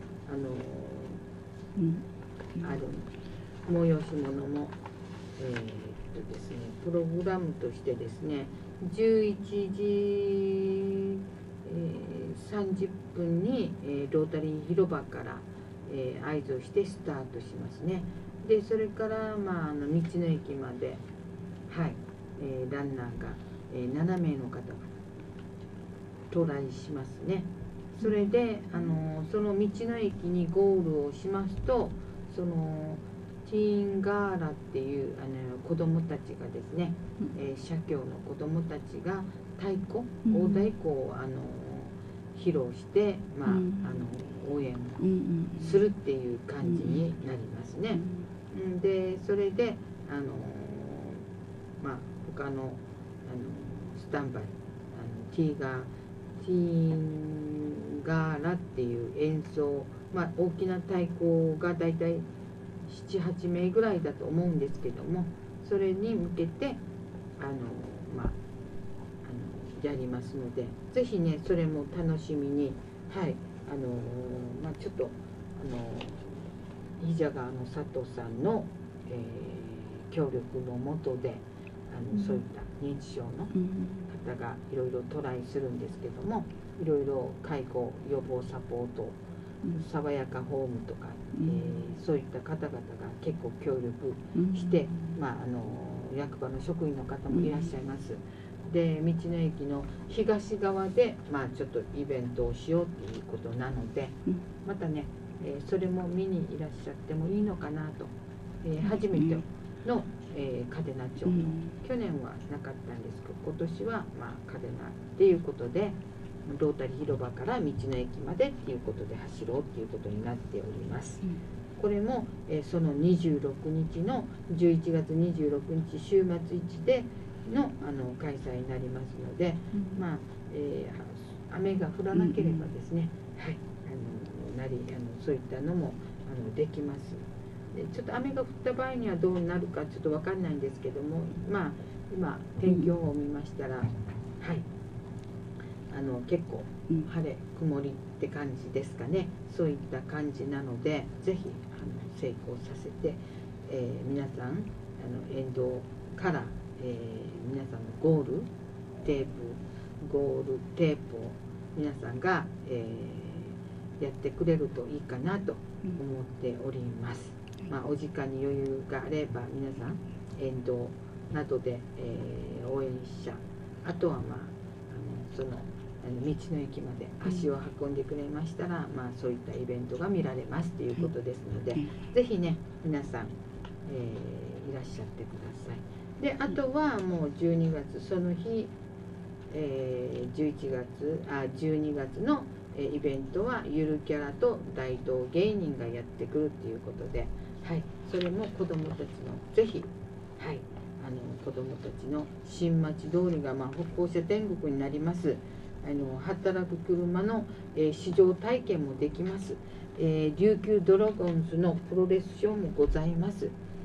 ある催し物もですねプログラムとしてですね11時30分にロータリー広場から合図をしてスタートしますね。でそれからまあ道の駅まではいランナーが7名の方が到来しますね。それでその道の駅にゴールをしますとそのティーンガーラっていう子どもたちがですね、社協の子どもたちが大太鼓を披露して、まあ応援をするっていう感じになりますね。でそれでまあ他のスタンバイティーンガーラっていう演奏、まあ、大きな太鼓がだいたい7、8名ぐらいだと思うんですけどもそれに向けてまあやりますのでぜひねそれも楽しみにはいまあ、ちょっと飯田川の佐藤さんの、協力のもとでそういった認知症の方がいろいろトライするんですけどもいろいろ介護予防サポート爽やかホームとか、そういった方々が結構協力して、まあ、役場の職員の方もいらっしゃいます。で道の駅の東側で、まあ、ちょっとイベントをしようっていうことなのでまたね、それも見にいらっしゃってもいいのかなと、初めての、嘉手納町の去年はなかったんですけど今年は、まあ、嘉手納っていうことでロータリー広場から道の駅までっていうことで走ろうっていうことになっております。これも、その26日の11月26日週末市での開催になりますので、まあ雨が降らなければですね、はいそういったのもできます。でちょっと雨が降った場合にはどうなるかちょっと分かんないんですけども、まあ今天気予報を見ましたら、はい結構晴れ曇りって感じですかね。そういった感じなのでぜひ成功させて、皆さん沿道から、皆さんのゴールテープを皆さんが、やってくれるといいかなと思っております。まあ、お時間に余裕があれば皆さん沿道などで、応援者あとはまあその道の駅まで足を運んでくれましたら、まあ、そういったイベントが見られますということですので、ぜひね皆さん、いらっしゃってください。であとはもう12月その日、12月のイベントはゆるキャラと大道芸人がやってくるっていうことで、はい、それも子どもたちのぜひ、はい、子どもたちの新町通りが、まあ、歩行者天国になります。働く車の、試乗体験もできます。琉球ドラゴンズのプロレスショーもございます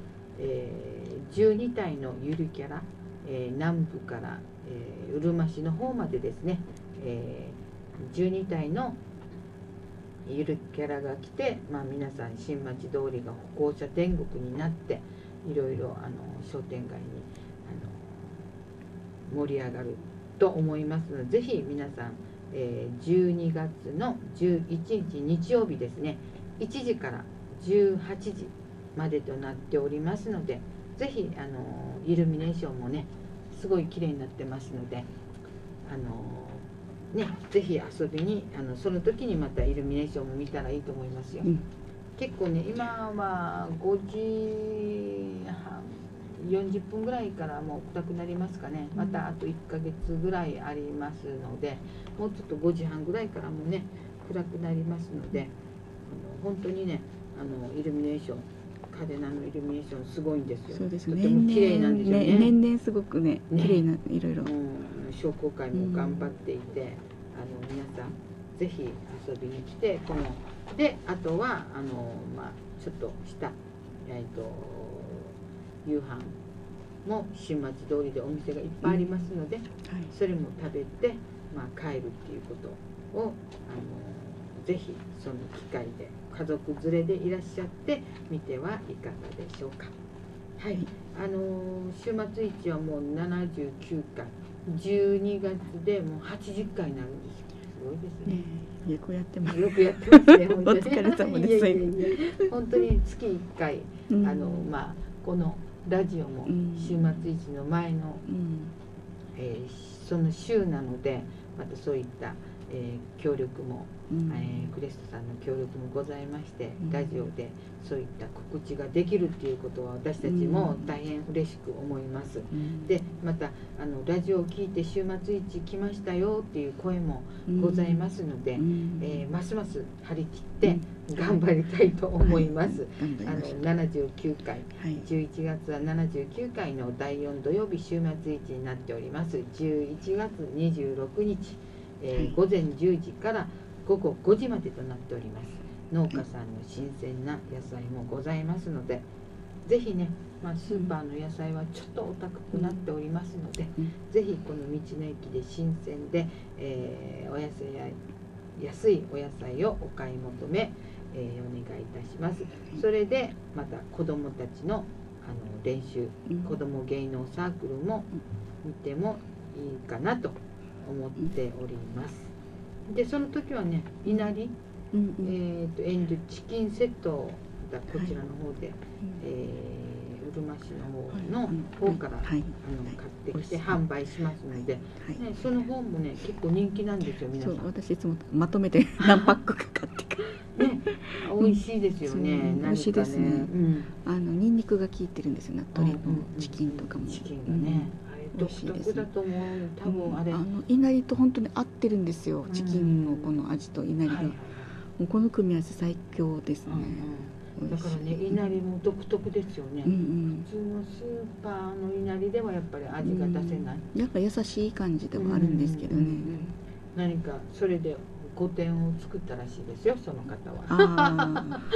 。12体のゆるキャラ、南部から、うるま市の方までですね、12体のゆるキャラが来て、皆さん新町通りが歩行者天国になって、いろいろ商店街に盛り上がると思いますので、ぜひ皆さん、12月の11日日曜日ですね、1時から18時までとなっておりますので、ぜひイルミネーションもねすごい綺麗になってますので、ぜひ遊びにその時にまたイルミネーションも見たらいいと思いますよ。結構ね、今は5時半40分ぐらいからもう暗くなりますかね。またあと1ヶ月ぐらいありますので、もうちょっと5時半ぐらいからもね暗くなりますので、本当にねイルミネーション、嘉手納のイルミネーションすごいんですよ。 そうですね。 とても綺麗なんですよね。 年々すごくね綺麗ないろいろ。 商工会も頑張っていて、皆さんぜひ遊びに来て、であとはちょっとした夕飯も新町通りでお店がいっぱいありますので、それも食べて、帰るっていうことをぜひその機会で家族連れでいらっしゃってみてはいかがでしょうか。はい、週末市はもう79回、12月でもう80回になるんですよ。すごいですね。 よくやってます。 よくやってますね。本当にお疲れ様です。 いやいやいや、本当に月1回、このラジオも週末市の前の、その週なので、またそういった協力も、クレストさんの協力もございまして、ラジオでそういった告知ができるっていうことは私たちも大変嬉しく思います。でまたラジオを聞いて週末市来ましたよっていう声もございますので、ますます張り切って頑張りたいと思います。79回、11月は79回の第4土曜日週末市になっております。11月26日、午前10時から午後5時までとなっております。農家さんの新鮮な野菜もございますので、ぜひね、スーパーの野菜はちょっとお高くなっておりますので、ぜひこの道の駅で新鮮で、お野菜や安いお野菜をお買い求め、お願いいたします。それでまた子どもたちの練習、子ども芸能サークルも見てもいいかなと思っております。でその時はね、いなり、チキンセットがこちらの方で、うるま市の方から買ってきて販売しますので、その方もね結構人気なんですよ。皆さん、 私いつもまとめて何パックか買ってからね、美味しいですよね。 美味しいですね。ニンニクが効いてるんですよね。鶏のチキンとかも。 チキンがね、独特だと思う。多分あれいなりと本当に合ってるんですよ。チキンのこの味といなりが、もうこの組み合わせ最強ですね。 だからね、いなりも独特ですよね。普通のスーパーのいなりではやっぱり味が出せない。 なんか優しい感じではあるんですけどね。 何かそれで御殿を作ったらしいですよ、その方は。はい、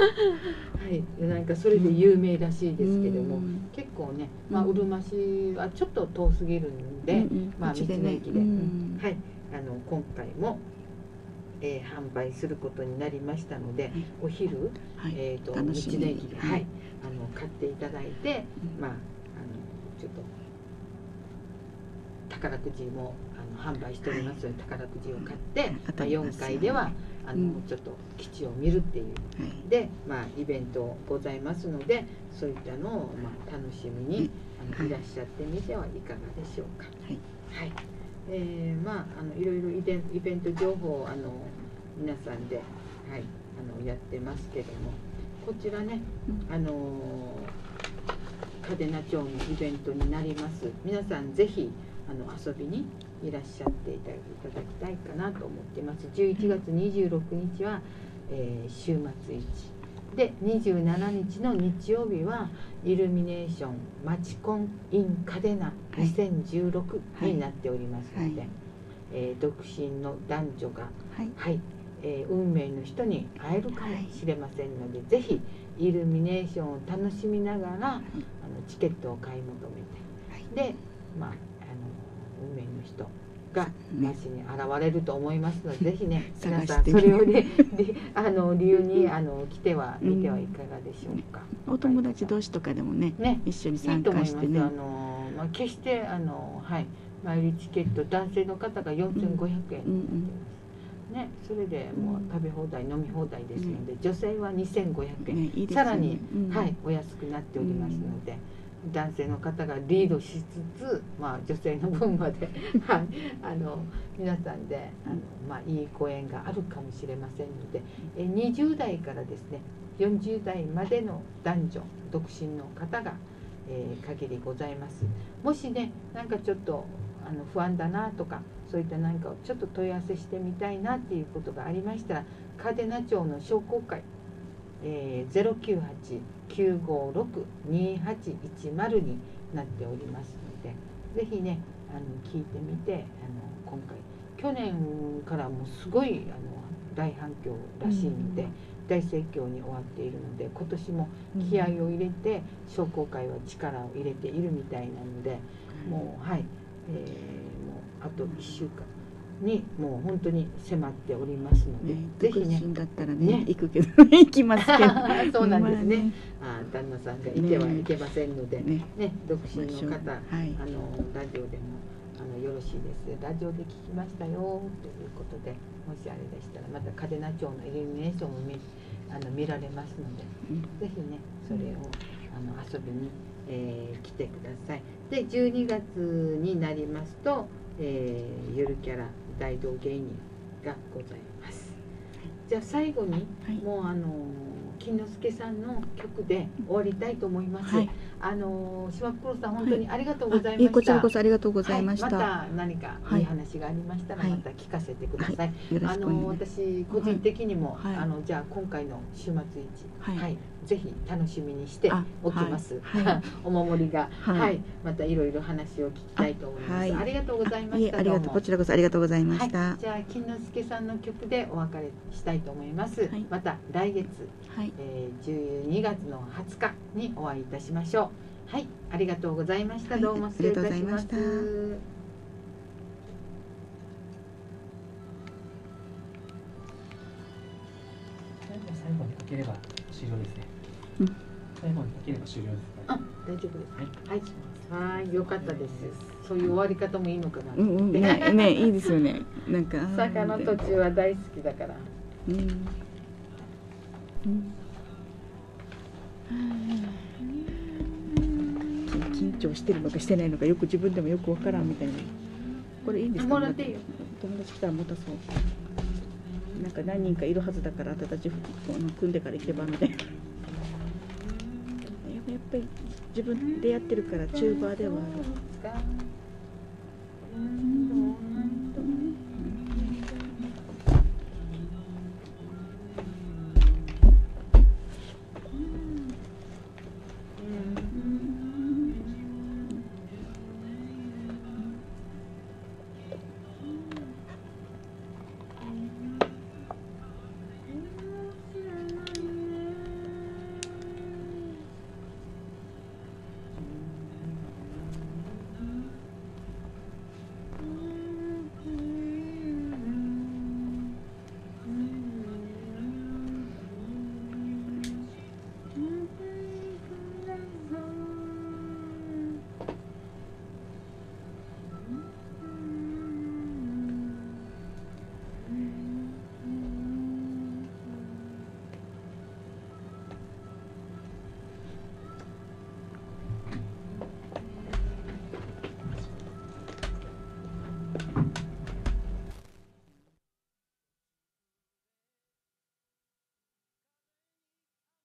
なんかそれで有名らしいですけども、結構ね、うるま市はちょっと遠すぎるんで、道の駅で、はい、今回も販売することになりましたので、お昼、道の駅で、買っていただいて、ちょっと宝くじも販売しておりますので、宝くじを買って、4階ではちょっと基地を見るっていう、でイベントございますので、そういったのを楽しみにいらっしゃってみてはいかがでしょうか。はい、いろいろイベント情報を皆さんで、やってますけども、こちらね、嘉手納町のイベントになります。皆さんぜひ遊びにいらっしゃっていただきたいかなと思っています。11月26日は、週末市で、27日の日曜日はイルミネーションマチコン in 嘉手納2016になっておりますので、独身の男女が、運命の人に会えるかもしれませんので、ぜひイルミネーションを楽しみながらチケットを買い求めて、で運命の人がなしに現れると思いますので、ぜひね皆探さんしてみるそれをね理由に来てはみてはいかがでしょうか。 お友達同士とかでもね、 ね一緒にいい参と思います。 加してね。 まあ、決してはいマイルチケット男性の方が4500円になってます、ね、それでもう食べ放題飲み放題ですので、女性は2500円、 ね、いいですよね。 さらに、 うんはい、お安くなっておりますので、男性の方がリードしつつ、まあ、女性の分まで、はい、皆さんでまあ、いいご縁があるかもしれませんので、20代からですね40代までの男女独身の方が、限りございます。もしねなんかちょっと不安だなとか、そういった何かをちょっと問い合わせしてみたいなっていうことがありましたら、嘉手納町の商工会、098-956-2810になっておりますので、ぜひね聞いてみて、今回去年からもすごい大反響らしいので、大盛況に終わっているので、今年も気合を入れて商工会は力を入れているみたいなので、もうはい、もうあと1週間にもう本当に迫っておりますので、ぜひね。 独身だったらね行くけど行きますけど。 そうなんですね。 ま旦那さんがいてはいけませんので、ね独身の方、 はい、 ラジオでもよろしいです。ラジオで聞きましたよということで、もしあれでしたらまた嘉手納町のイルミネーションも見られますので、ぜひねそれを遊びに、来てください。で12月になりますと、ゆるキャラ大道芸人がございます。じゃあ最後に、もう金之助さんの曲で終わりたいと思います。島プロさん本当にありがとうございました。 こちらこそありがとうございました。 また何かいい話がありましたらまた聞かせてください。私個人的にもじゃあ今回の週末市、ぜひ楽しみにしておきます。お守りがまたいろいろ話を聞きたいと思います。ありがとうございました。 こちらこそありがとうございました。 じゃあ金之助さんの曲でお別れしたいと思います。また来月12月の20日にお会いいたしましょう。はい、ありがとうございました。どうも失礼いたします。 最後にかければ終了ですね。最後にかければ終了です。 大丈夫です。はい、よかったです。そういう終わり方もいいのかな。 ね、いいですよね。なんか坂の途中は大好きだから。 緊張してるのかしてないのかよく自分でもよくわからんみたいな。これいいんですか？ もらっていいよ。 友達来たら持たそう。なんか何人かいるはずだから、あたたち組んでから行けばみたいな。やっぱり自分でやってるからチューバーではある。